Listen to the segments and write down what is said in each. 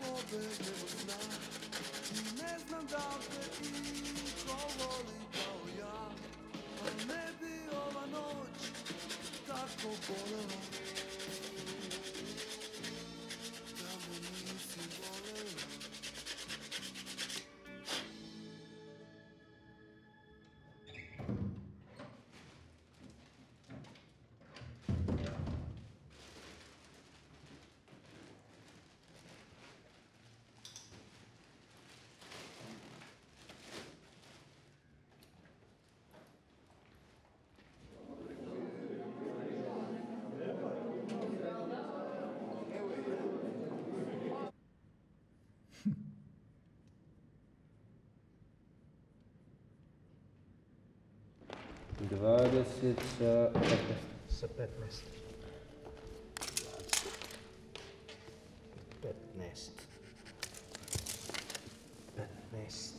20 sa 15. 15. 15.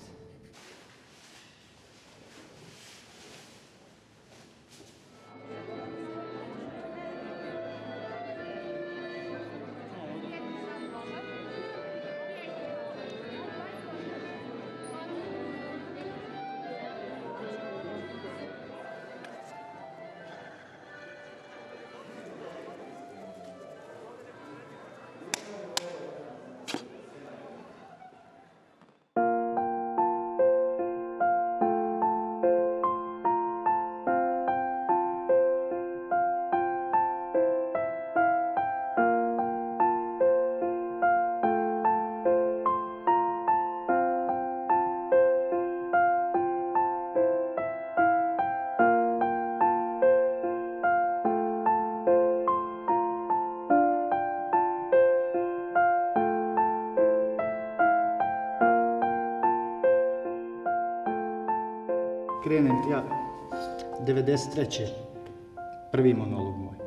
Krenem ja 93. Prvi monolog moj.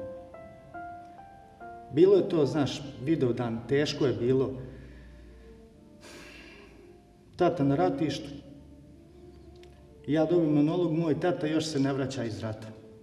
Bilo je to, znaš, Vidovdan, teško je bilo. Tata na ratištu. Ja dobim monolog moj, tata još se ne vraća iz rata.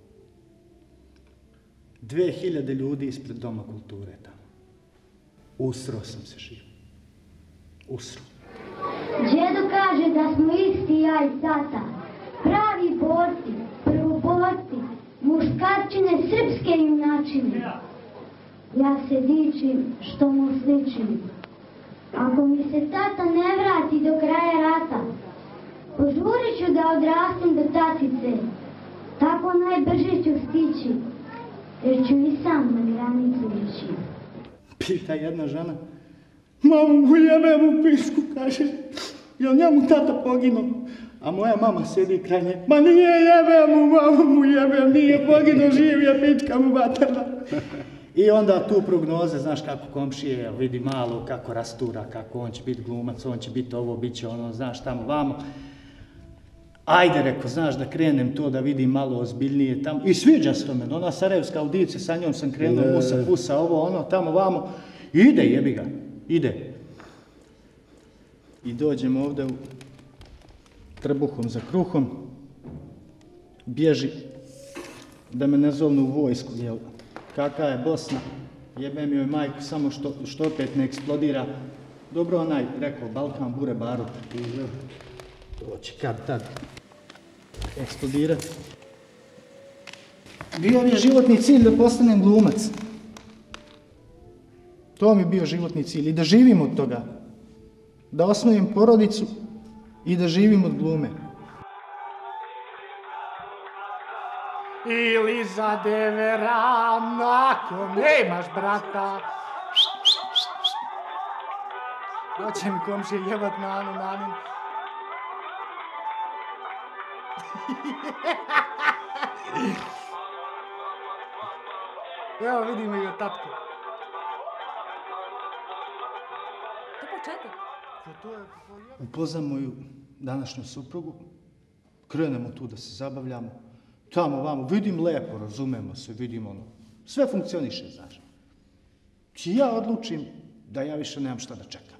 2000 ljudi ispred Doma kulture tamo. Usro sam se živ. Usro. Djedo kaže da smo isti ja i tata. Pravi borci, prvoborci, muškarčine, srpske junačine. Ja se dičim što mu sličim. Ako mi se tata ne vrati do kraja rata, požurit ću da odrastem do tatice. Tako najbrže ću stići, jer ću i sam na granicu ići. Pita jedna žena, mamu mu jebem u pisku, kaže, jel njemu tata poginuo? A moja mama sjedi kraj nje, ma nije jebem mu, mamu mu jebem, nije poginuo, živ je, pička mu materna. I onda tu prognoze, znaš kako komšije vidi malo, kako rastura, kako on će biti glumac, on će biti ovo, bit će ono, znaš tamo vamo. Ajde, reko, znaš da krenem to da vidim malo ozbiljnije tamo. I sviđa se to meni, ona sarajevska audicija, sa njom sam krenuo, musa, pusa, ovo, ono, tamo, vamo. Ide, jebi ga, ide. I dođem ovdje u trbuhom za kruhom, bježi da me ne zovnu u vojsku, jel? Kaka je Bosna, jebem joj majku, samo što opet ne eksplodira. Dobro onaj, rekao, Balkan, bure, barut. To će kad tad eksplodirat. Bio mi je životni cilj da postanem glumac. To mi je bio životni cilj i da živim od toga. Da osnujem porodicu i da živim od glume. Ili za devera, ako nemaš brata. Hoće mi komšije jebat nanu, nanin. Evo vidim i ga tatko. To početak? Upoznam moju današnju suprugu, krenemo tu da se zabavljamo, tamo, vamo, vidim lepo, razumemo se, vidim ono, sve funkcioniše, znaš. I ja odlučim da ja više nemam šta da čekam.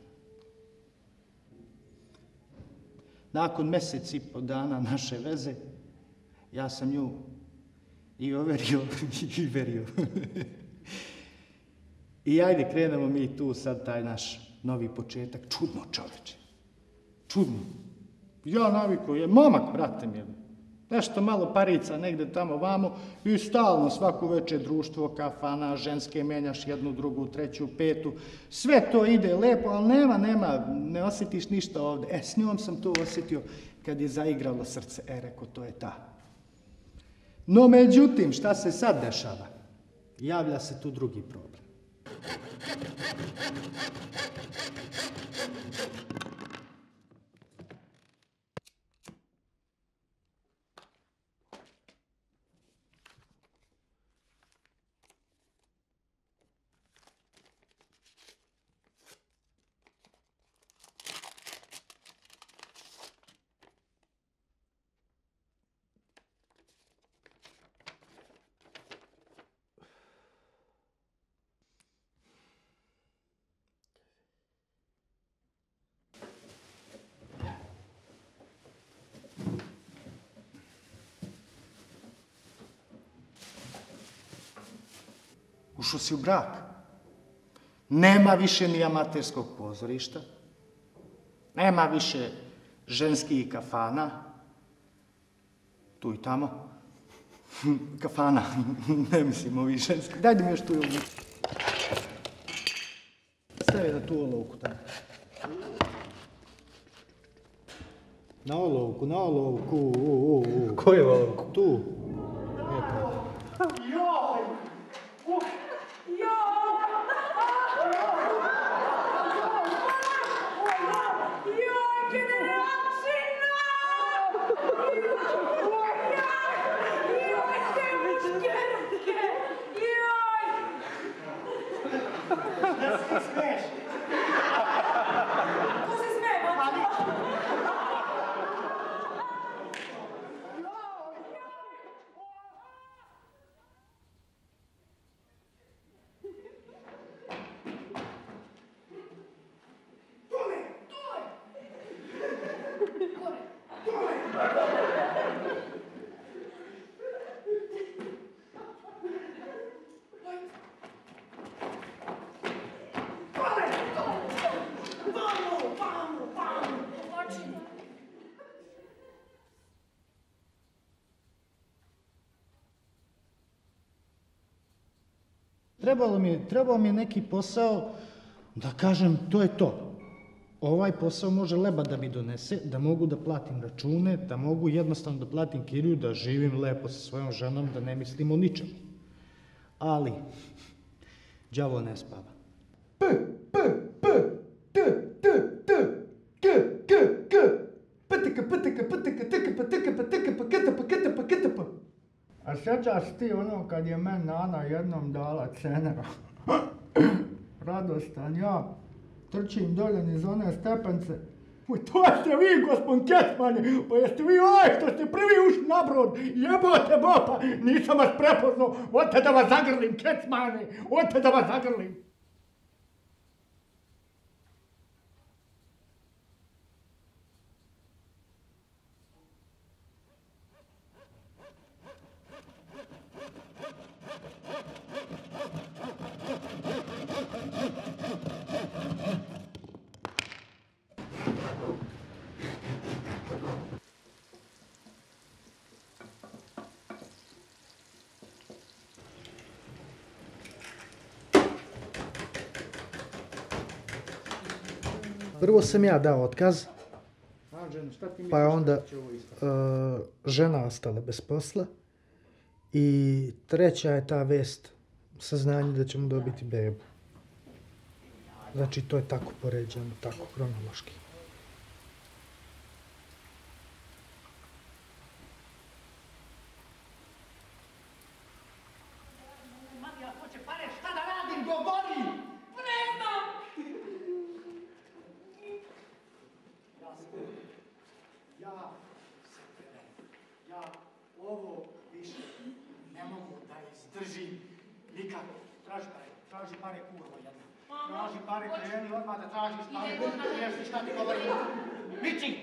Nakon mjesec i po dana naše veze, ja sam nju i overio i verio. I ajde, krenemo mi tu sad taj naš novi početak. Čudno, čoveče. Čudno. Ja navikao je momak, brate mi. Nešto malo parica negde tamo vamo i stalno svako večer društvo, kafana, ženske menjaš jednu, drugu, treću, petu. Sve to ide lepo, ali nema, ne osjetiš ništa ovde. S njom sam to osjetio kad je zaigralo srce. Reko, to je ta. No, međutim, šta se sad dešava? Javlja se tu drugi problem. Ušao si u brak. Nema više ni amaterskog pozorišta. Nema više ženskih kafana. Tu i tamo. Kafana. Ne mislim ovi ženski. Daj da mi još tu olovku. Stavi na tu olovku tamo. Na olovku. Koju olovku? Tu. Trebao mi je neki posao da kažem to je to. Ovaj posao može leba da mi donese, da mogu da platim račune, da mogu jednostavno da platim kiriju, da živim lepo sa svojom ženom, da ne mislim o ničemu. Ali, đavo ne spava. A sjećaš ti ono kad je meni Nana jednom dala cenera? Radostan ja trčim dolje niz one stepence. To ste vi, gospod Kecmani, pa jeste vi što ste prvi ušli na brod. Jebote bopa, nisam vas prepoznao. Odte da vas zagrlim, Kecmani, odte da vas zagrlim. Prvo sam ja dao otkaz, pa je onda žena ostala bez posla i treća je ta vest, saznanje da ćemo dobiti bebu. Znači to je tako poređeno, tako kronološki. Ja ovo više ne mogu da izdržim nikako. Traži pare kurvo jedna. Traži pare, kreni odmah da tražiš pare. Jesi šta ti govorim? Miči!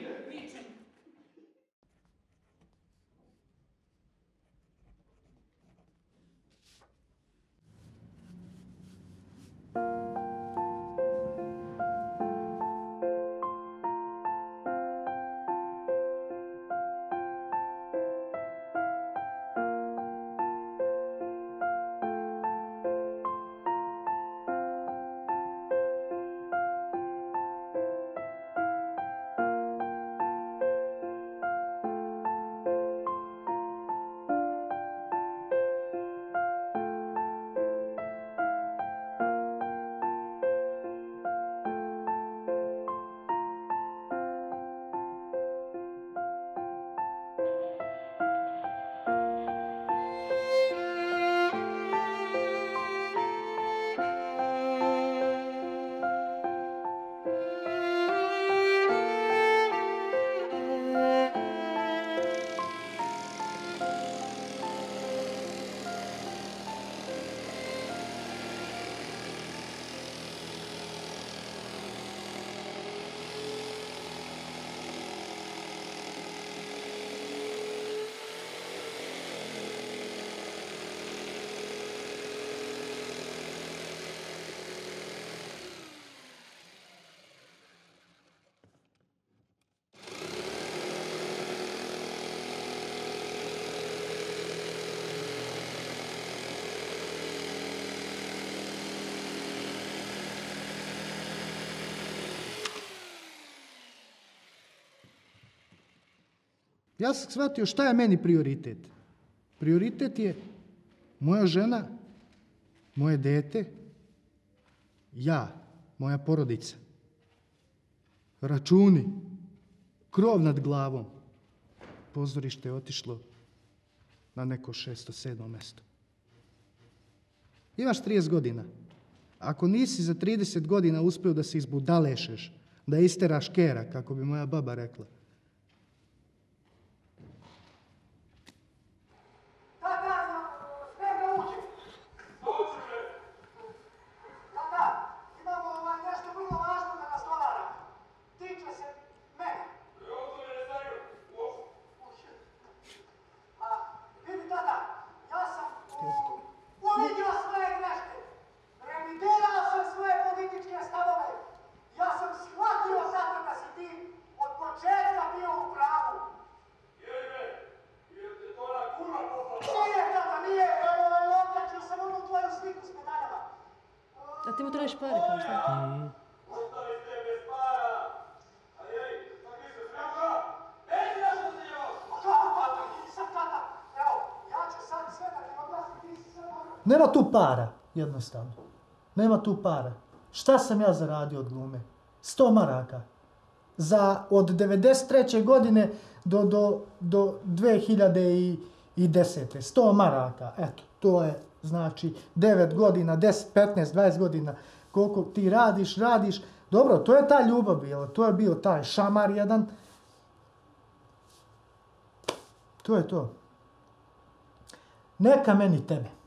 Ja sam shvatio šta je meni prioritet. Prioritet je moja žena, moje dete, ja, moja porodica. Računi, krov nad glavom. Pozorište je otišlo na neko 6. 7. mjesto. Imaš 30 godina. Ako nisi za 30 godina uspio da se izbudalešeš, da isteraš kera, kako bi moja baba rekla, A ti mu tražiš pare, kao šta? nema tu para, jednostavno. Nema tu para. Šta sam ja zaradio od glume? 100 maraka. Od 93. godine do 2010. 100 maraka. Eto, to je znači 9 godina, 10, 15, 20 godina. Koliko ti radiš. Dobro, to je ta ljubav bila. To je bio taj šamar jedan. To je to. Neka meni tebe.